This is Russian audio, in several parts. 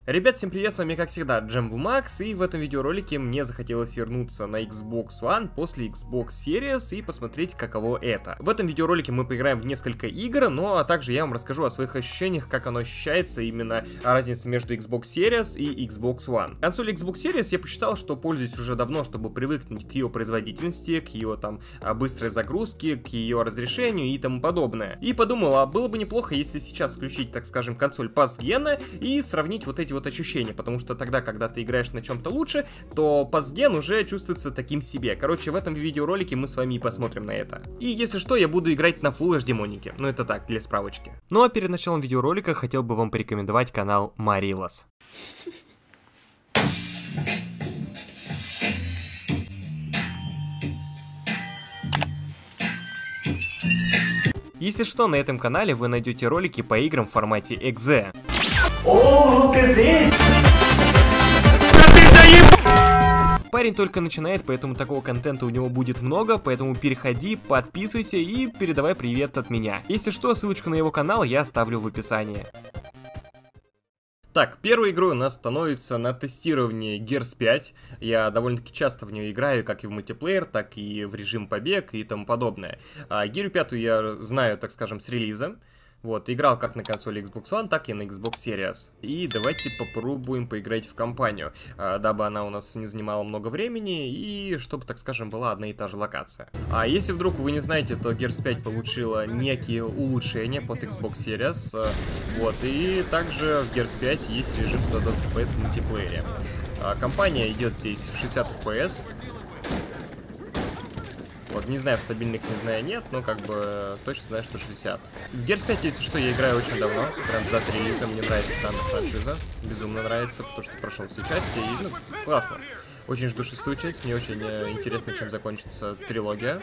Ребят, всем привет, с вами как всегда Джамбу Макс, и в этом видеоролике мне захотелось вернуться на Xbox One после Xbox Series и посмотреть, каково это. В этом видеоролике мы поиграем в несколько игр, ну а также я вам расскажу о своих ощущениях, как оно ощущается, именно разница между Xbox Series и Xbox One. Консоль Xbox Series я посчитал, что пользуюсь уже давно, чтобы привыкнуть к ее производительности, к ее там быстрой загрузке, к ее разрешению и тому подобное. И подумал, а было бы неплохо, если сейчас включить, так скажем, консоль пастгена и сравнить вот эти вот ощущения, потому что тогда, когда ты играешь на чем-то лучше, то пастген уже чувствуется таким себе. Короче, в этом видеоролике мы с вами и посмотрим на это. И если что, я буду играть на Full HD монике, ну это так, для справочки. Ну а перед началом видеоролика хотел бы вам порекомендовать канал Марилос. Если что, на этом канале вы найдете ролики по играм в формате .exe. Парень только начинает, поэтому такого контента у него будет много, поэтому переходи, подписывайся и передавай привет от меня. Если что, ссылочку на его канал я оставлю в описании. Так, первой игрой у нас становится на тестировании Gears 5. Я довольно-таки часто в нее играю, как и в мультиплеер, так и в режим побег и тому подобное. Gears 5 я знаю, так скажем, с релиза. Вот, играл как на консоли Xbox One, так и на Xbox Series. И давайте попробуем поиграть в компанию, дабы она у нас не занимала много времени и чтобы, так скажем, была одна и та же локация. А если вдруг вы не знаете, то Gears 5 получила некие улучшения под Xbox Series. Вот, и также в Gears 5 есть режим 120 FPS в мультиплеере. Компания идет здесь в 60 FPS. Вот, не знаю, в стабильных не знаю, нет, но как бы точно знаю, что 60. В Gears 5, если что, я играю очень давно, прям за релиза, мне нравится данная франшиза, безумно нравится, потому что прошел все части, и, ну, классно. Очень жду шестую часть, мне очень интересно, чем закончится трилогия.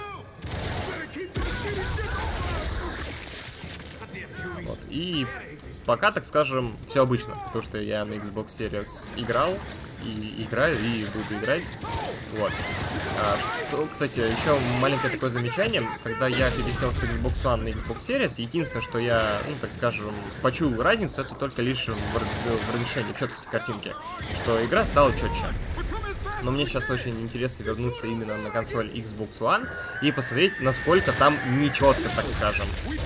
Вот, и пока, так скажем, все обычно, потому что я на Xbox Series играл, и играю, и буду играть. Вот. Что, кстати, еще маленькое такое замечание. Когда я пересел с Xbox One на Xbox Series, единственное, что я, ну, так скажем, почуял разницу, это только лишь в разрешении, четкости картинки. Что игра стала четче. Но мне сейчас очень интересно вернуться именно на консоль Xbox One и посмотреть, насколько там нечетко, так скажем.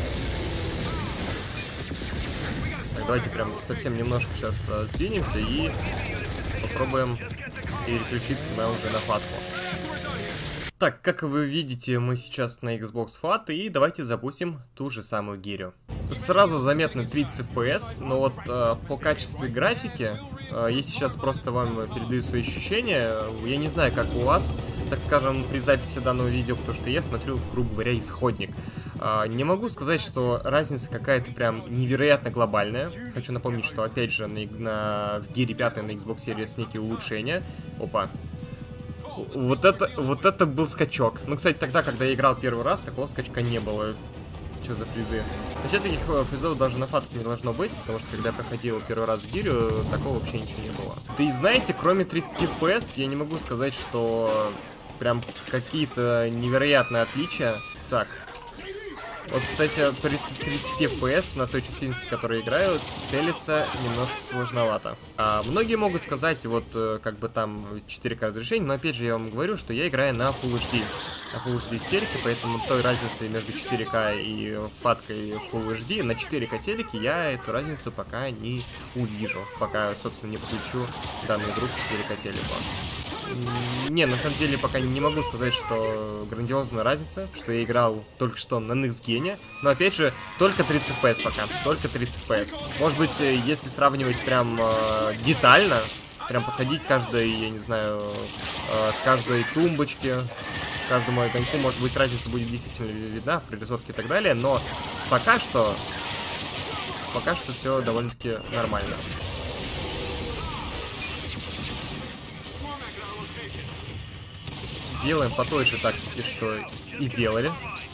Так, давайте прям совсем немножко сейчас сдвинемся и попробуем переключиться уже на фатку. Так, как вы видите, мы сейчас на Xbox FAT, и давайте запустим ту же самую гирю. Сразу заметно 30 FPS, но вот по качеству графики, я сейчас просто вам передаю свои ощущения, я не знаю, как у вас, так скажем, при записи данного видео, потому что я смотрю, грубо говоря, исходник. Не могу сказать, что разница какая-то прям невероятно глобальная. Хочу напомнить, что опять же в Gears 5 на Xbox Series некие улучшения. Опа. Вот это был скачок. Ну, кстати, тогда, когда я играл первый раз, такого скачка не было. Что за фризы? Вообще, таких фризов даже на фатке не должно быть, потому что, когда я проходил первый раз в гирю, такого вообще ничего не было. Да и знаете, кроме 30 FPS, я не могу сказать, что прям какие-то невероятные отличия. Так. Вот, кстати, при 30 FPS на той чувствительности, которой играют, целиться немножко сложновато. Многие могут сказать, вот, как бы там 4К разрешение, но опять же я вам говорю, что я играю на Full HD. На Full HD телеке, поэтому той разницы между 4К и фаткой Full HD, на 4К телеке я эту разницу пока не увижу. Пока, собственно, не подключу данную игру к 4К телеку. Не, на самом деле пока не могу сказать, что грандиозная разница, что я играл только что на Next-Gen, но опять же, только 30 FPS пока, только 30 FPS. Может быть, если сравнивать прям детально, прям подходить к каждой, я не знаю, каждой тумбочке, каждому огоньку, может быть, разница будет действительно видна в прорисовке и так далее, но пока что все довольно-таки нормально. Делаем по той же тактике, что и делали.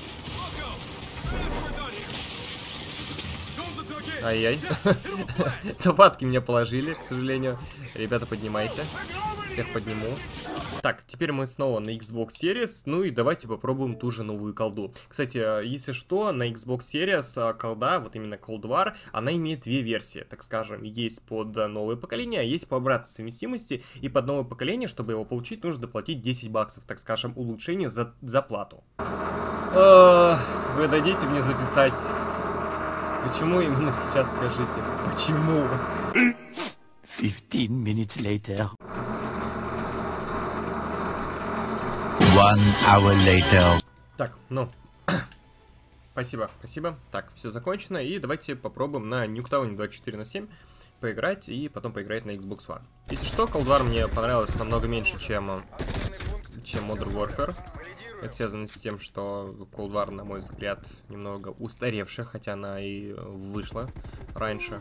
Ай-яй. Топатки меня положили, к сожалению. Ребята, поднимайте. Всех подниму. Так, теперь мы снова на Xbox Series, ну и давайте попробуем ту же новую колду. Кстати, если что, на Xbox Series колда, вот именно Cold War, она имеет две версии, так скажем. Есть под новое поколение, а есть по обратной совместимости. И под новое поколение, чтобы его получить, нужно доплатить 10 баксов, так скажем, улучшение за плату. Вы дадите мне записать? Почему именно сейчас, скажите? Почему? 15 minutes later. 1 hour later. Так, ну, спасибо. Так, все закончено, и давайте попробуем на Nuketown 24/7 поиграть, и потом поиграть на Xbox One. Если что, Cold War мне понравилось намного меньше, чем Modern Warfare. Это связано с тем, что Cold War, на мой взгляд, немного устаревшая, хотя она и вышла раньше.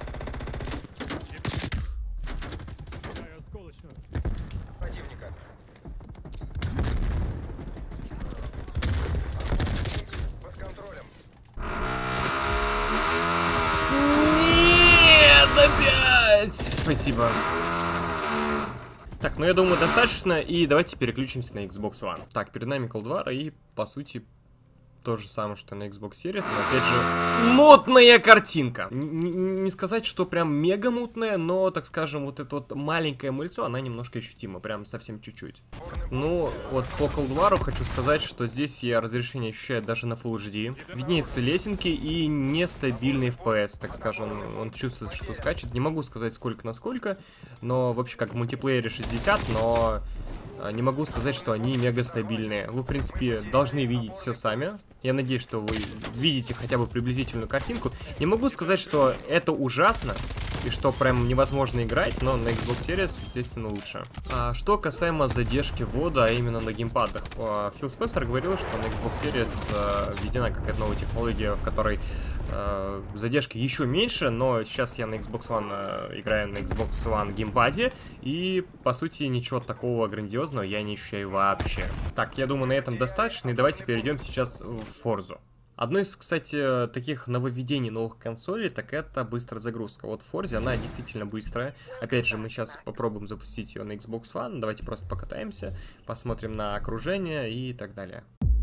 Опять! Спасибо. Так, ну я думаю, достаточно, и давайте переключимся на Xbox One. Так, перед нами Cold War, и по сути то же самое, что на Xbox Series, но опять же мутная картинка. Не сказать, что прям мега мутная, но, так скажем, вот это вот маленькое мыльцо, она немножко ощутима, прям совсем чуть-чуть. Ну, вот по Cold War хочу сказать, что здесь я разрешение ощущаю даже на Full HD. Виднеются лесенки и нестабильный FPS, так скажем. Он чувствует, что скачет. Не могу сказать сколько на сколько, но вообще как в мультиплеере 60, но не могу сказать, что они мега стабильные. Вы, в принципе, должны видеть все сами. Я надеюсь, что вы видите хотя бы приблизительную картинку. Не могу сказать, что это ужасно и что прям невозможно играть, но на Xbox Series, естественно, лучше. А что касаемо задержки ввода, а именно на геймпадах. Фил Спенсер говорил, что на Xbox Series введена какая-то новая технология, в которой задержки еще меньше, но сейчас я на Xbox One играю на Xbox One геймпаде, и, по сути, ничего такого грандиозного я не ощущаю вообще. Так, я думаю, на этом достаточно, и давайте перейдем сейчас в Forza. Одно из, кстати, таких нововведений новых консолей, так это быстрая загрузка. Вот в Forza она действительно быстрая. Опять же, мы сейчас попробуем запустить ее на Xbox One. Давайте просто покатаемся, посмотрим на окружение и так далее.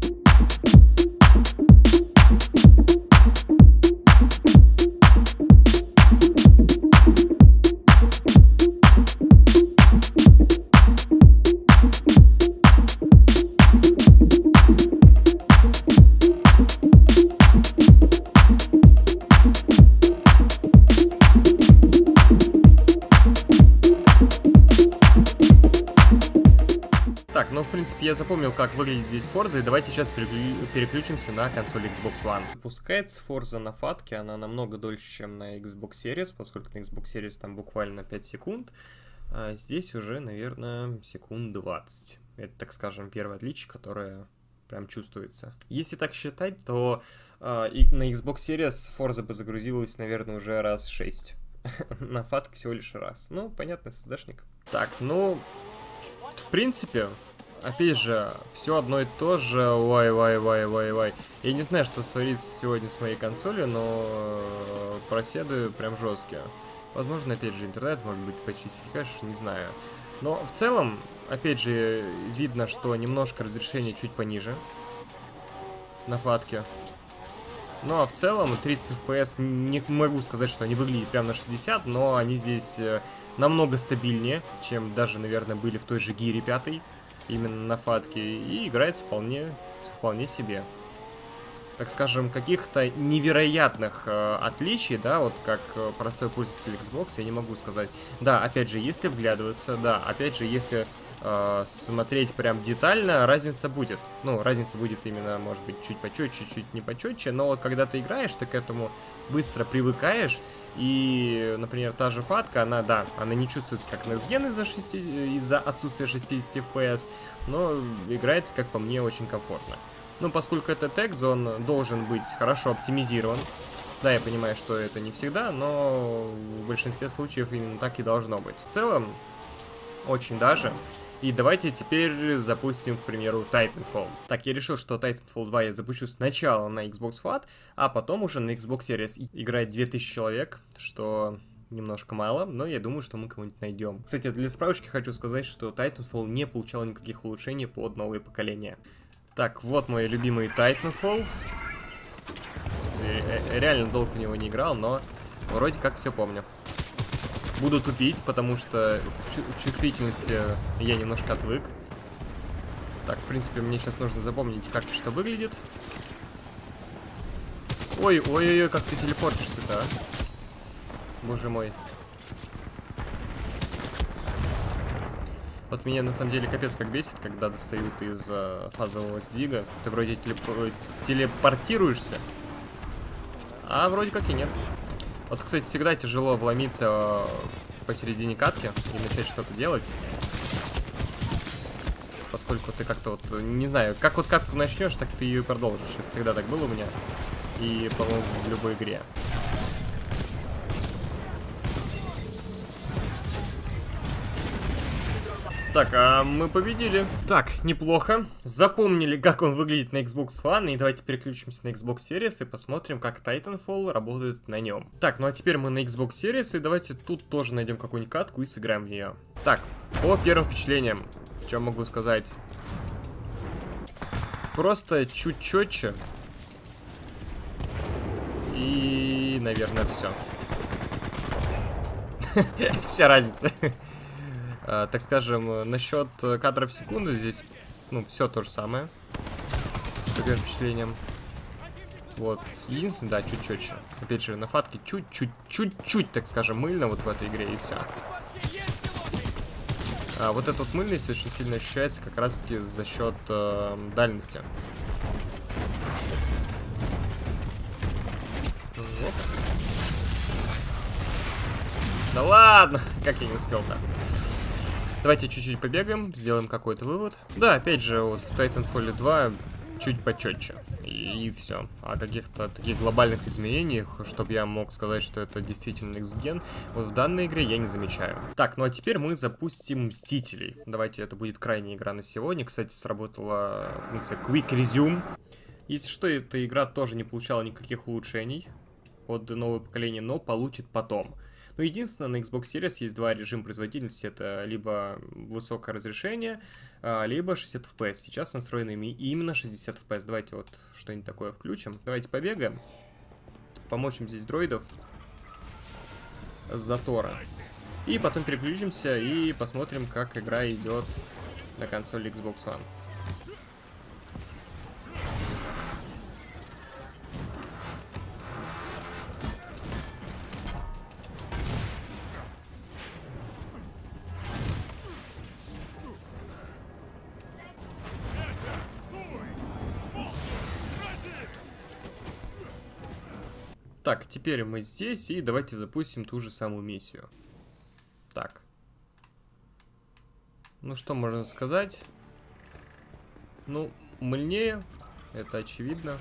Так, ну в принципе я запомнил, как выглядит здесь Forza, и давайте сейчас переключимся на консоль Xbox One. Запускается Forza на фатке, она намного дольше, чем на Xbox Series, поскольку на Xbox Series там буквально 5 секунд, а здесь уже, наверное, секунд 20. Это, так скажем, первое отличие, которое прям чувствуется. Если так считать, то на Xbox Series Forza бы загрузилась, наверное, уже раз 6. На фатке всего лишь раз. Ну, понятно, SSD-шник. Так, ну... В принципе, опять же, все одно и то же. Вай. Я не знаю, что творится сегодня с моей консолью, но проседы прям жесткие. Возможно, опять же, интернет, может быть, почистить кэш, не знаю. Но в целом, опять же, видно, что немножко разрешение чуть пониже на фатке. Ну а в целом 30 FPS, не могу сказать, что они выглядят прям на 60, но они здесь намного стабильнее, чем даже, наверное, были в той же Гире 5, именно на фатке, и играется вполне себе. Так скажем, каких-то невероятных отличий, да, вот как простой пользователь Xbox, я не могу сказать. Да, опять же, если вглядываться, да, опять же, если смотреть прям детально, разница будет. Ну, разница будет именно, может быть, чуть почетче, чуть не почетче, но вот когда ты играешь, ты к этому быстро привыкаешь, и, например, та же фатка, она, да, она не чувствуется как Next Gen из-за отсутствия 60 FPS, но играется, как по мне, очень комфортно. Ну, поскольку это текст, он должен быть хорошо оптимизирован. Да, я понимаю, что это не всегда, но в большинстве случаев именно так и должно быть. В целом, очень даже. И давайте теперь запустим, к примеру, Titanfall. Так, я решил, что Titanfall 2 я запущу сначала на Xbox One, а потом уже на Xbox Series. Играет 2000 человек, что немножко мало, но я думаю, что мы кого-нибудь найдем. Кстати, для справочки хочу сказать, что Titanfall не получал никаких улучшений под новые поколения. Так, вот мой любимый Titanfall. Реально долго в него не играл, но вроде как все помню. Буду тупить, потому что к чувствительности я немножко отвык. Так, в принципе, мне сейчас нужно запомнить, как и что выглядит. Ой, ой-ой-ой, как ты телепортишься-то, а? Боже мой. Вот меня на самом деле капец как бесит, когда достают из фазового сдвига. Ты вроде телепортируешься, а вроде как и нет. Вот, кстати, всегда тяжело вломиться посередине катки и начать что-то делать. Поскольку ты как-то вот, не знаю, как вот катку начнешь, так ты ее и продолжишь. Это всегда так было у меня. И, по-моему, в любой игре. Так, а мы победили. Так, неплохо. Запомнили, как он выглядит на Xbox One. И давайте переключимся на Xbox Series и посмотрим, как Titanfall работает на нем. Так, ну а теперь мы на Xbox Series. И давайте тут тоже найдем какую-нибудь катку и сыграем в нее. Так, по первым впечатлениям, что могу сказать? Просто чуть четче. И, наверное, все. Вся разница. Так скажем, насчет кадров в секунду здесь, ну, все то же самое. По первым впечатлениям. Вот, единственное, да, чуть четче. Опять же, на фатке чуть-чуть, так скажем, мыльно вот в этой игре, и все. А вот эта вот мыльность очень сильно ощущается как раз-таки за счет дальности. Оп. Да ладно, как я не успел-то. Давайте чуть-чуть побегаем, сделаем какой-то вывод. Да, опять же, вот в Titanfall 2 чуть почетче. И все. А каких-то таких глобальных изменениях, чтобы я мог сказать, что это действительно X-Gen, вот в данной игре я не замечаю. Так, ну а теперь мы запустим Мстителей. Давайте, это будет крайняя игра на сегодня. Кстати, сработала функция Quick Resume. Если что, эта игра тоже не получала никаких улучшений под новое поколение, но получит потом. Но единственное, на Xbox Series есть два режима производительности. Это либо высокое разрешение, либо 60 FPS. Сейчас настроены именно 60 FPS. Давайте вот что-нибудь такое включим. Давайте побегаем. Помочим здесь дроидов с затора. И потом переключимся и посмотрим, как игра идет на консоли Xbox One. Так, теперь мы здесь, и давайте запустим ту же самую миссию. Так. Ну, что можно сказать? Ну, мыльнее, это очевидно.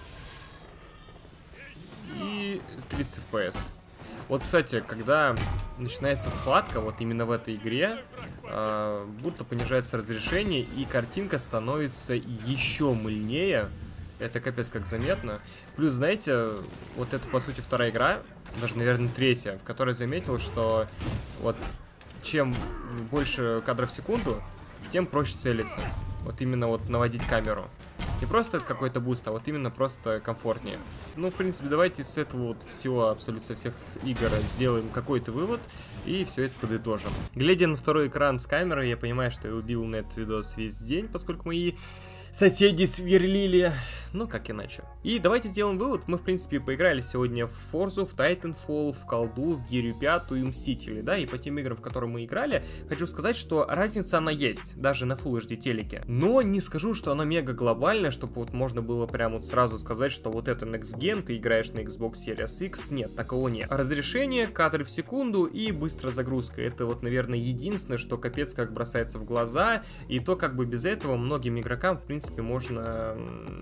И 30 FPS. Вот, кстати, когда начинается схватка, вот именно в этой игре, будто понижается разрешение, и картинка становится еще мыльнее. Это капец как заметно. Плюс, знаете, вот это, по сути, вторая игра, даже, наверное, третья, в которой заметил, что вот чем больше кадров в секунду, тем проще целиться. Вот именно вот наводить камеру. Не просто это какой-то буст, а вот именно просто комфортнее. Ну, в принципе, давайте с этого вот всего, абсолютно со всех игр сделаем какой-то вывод и все это подытожим. Глядя на второй экран с камерой, я понимаю, что я убил на этот видос весь день, поскольку мои соседи сверлили, ну как иначе. И давайте сделаем вывод. Мы, в принципе, поиграли сегодня в Форзу, в Titanfall, в Колду, в Гирю 5 и Мстители, да, и по тем играм, в которые мы играли, хочу сказать, что разница она есть, даже на Full HD телеке. Но не скажу, что она мега глобальная, чтобы вот можно было прям вот сразу сказать, что вот это Next Gen, ты играешь на Xbox Series X, нет, такого нет. Разрешение, кадры в секунду и быстрая загрузка, это вот, наверное, единственное, что капец как бросается в глаза, и то как бы без этого многим игрокам, в принципе, можно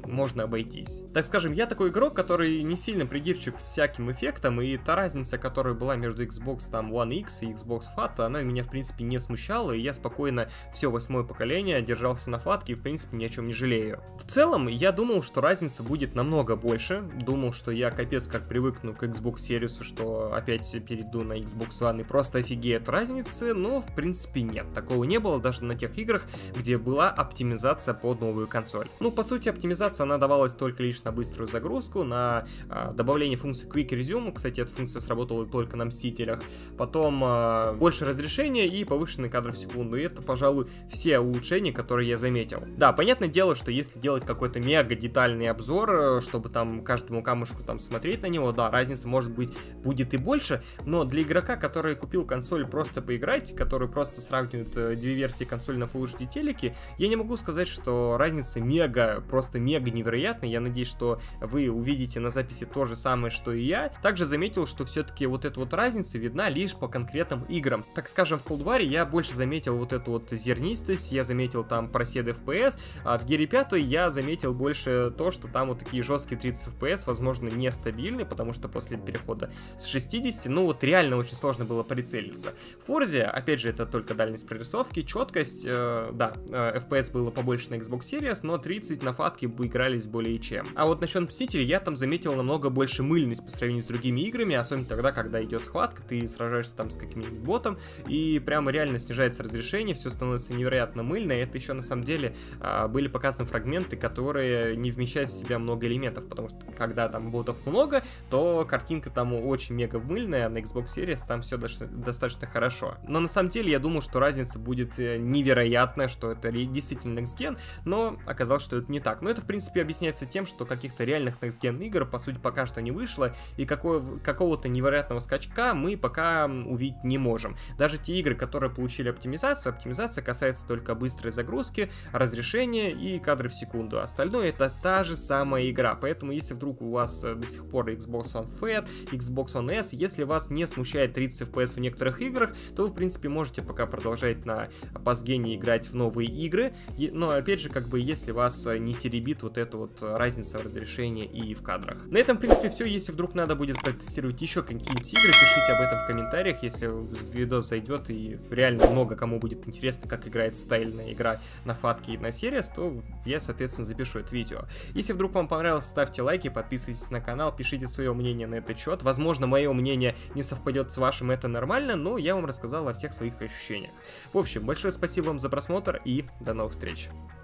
можно обойтись. Так скажем, я такой игрок, который не сильно придирчив к всяким эффектам, и та разница, которая была между Xbox там One X и Xbox Fat, она меня в принципе не смущала, и я спокойно все 8-е поколение держался на фатке и в принципе ни о чем не жалею. В целом, я думал, что разница будет намного больше, думал, что я капец как привыкну к Xbox Series, что опять перейду на Xbox One и просто офигею от разницы, но в принципе нет, такого не было даже на тех играх, где была оптимизация под новую консоль. Ну, по сути, оптимизация, она давалась только лишь на быструю загрузку, на добавление функции Quick Resume, кстати, эта функция сработала только на Мстителях, потом больше разрешения и повышенный кадр в секунду, и это, пожалуй, все улучшения, которые я заметил. Да, понятное дело, что если делать какой-то мега детальный обзор, чтобы там каждому камушку там смотреть на него, да, разница может быть будет и больше, но для игрока, который купил консоль просто поиграть, который просто сравнивает две версии консоли на Full HD телеке, я не могу сказать, что разница мега, просто мега невероятная. Я надеюсь, что вы увидите на записи то же самое, что и я. Также заметил, что все-таки вот эта вот разница видна лишь по конкретным играм. Так скажем, в Cold War я больше заметил вот эту вот зернистость, я заметил там проседы FPS, а в Gear 5 я заметил больше то, что там вот такие жесткие 30 FPS, возможно, нестабильны, потому что после перехода с 60, ну вот реально очень сложно было прицелиться. В Forza, опять же, это только дальность прорисовки, четкость, да, FPS было побольше на Xbox Series, но 30 на фатке бы игрались более чем. А вот насчет Мстителей я там заметил намного больше мыльность по сравнению с другими играми, особенно тогда, когда идет схватка, ты сражаешься там с каким-нибудь ботом, и прямо реально снижается разрешение, все становится невероятно мыльно, и это еще на самом деле были показаны фрагменты, которые не вмещают в себя много элементов, потому что когда там ботов много, то картинка там очень мега мыльная, а на Xbox Series там все достаточно хорошо. Но на самом деле я думал, что разница будет невероятная, что это действительно Next Gen, но оказалось, что это не так. Но это в принципе объясняется тем, что каких-то реальных Next Gen игр по сути пока что не вышло, и какого-то невероятного скачка мы пока увидеть не можем. Даже те игры, которые получили оптимизацию, оптимизация касается только быстрой загрузки, разрешения и кадры в секунду. Остальное это та же самая игра, поэтому если вдруг у вас до сих пор Xbox One Fat, Xbox One S, если вас не смущает 30 FPS в некоторых играх, то вы в принципе можете пока продолжать на пасгене играть в новые игры, но опять же, как бы, если вас не теребит вот эта вот разница в разрешении и в кадрах. На этом, в принципе, все. Если вдруг надо будет протестировать еще какие-нибудь игры, пишите об этом в комментариях, если видос зайдет и реально много кому будет интересно, как играет стайльная игра на фатке и на Series, то я, соответственно, запишу это видео. Если вдруг вам понравилось, ставьте лайки, подписывайтесь на канал, пишите свое мнение на этот счет. Возможно, мое мнение не совпадет с вашим, это нормально, но я вам рассказал о всех своих ощущениях. В общем, большое спасибо вам за просмотр и до новых встреч.